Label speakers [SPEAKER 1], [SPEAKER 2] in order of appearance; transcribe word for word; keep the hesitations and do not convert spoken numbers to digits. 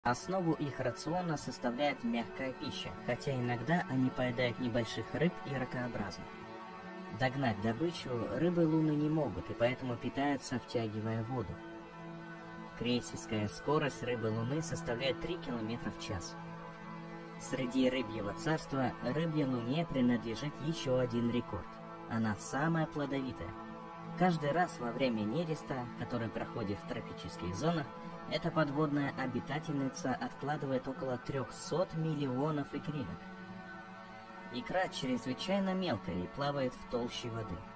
[SPEAKER 1] Основу их рациона составляет мягкая пища, хотя иногда они поедают небольших рыб и ракообразных. Догнать добычу рыбы Луны не могут и поэтому питаются, втягивая воду. Крейсерская скорость рыбы Луны составляет три километра в час. Среди рыбьего царства рыбьей Луне принадлежит еще один рекорд. Она самая плодовитая. Каждый раз во время нереста, который проходит в тропических зонах, эта подводная обитательница откладывает около трёхсот миллионов икринок. Икра чрезвычайно мелкая и плавает в толще воды.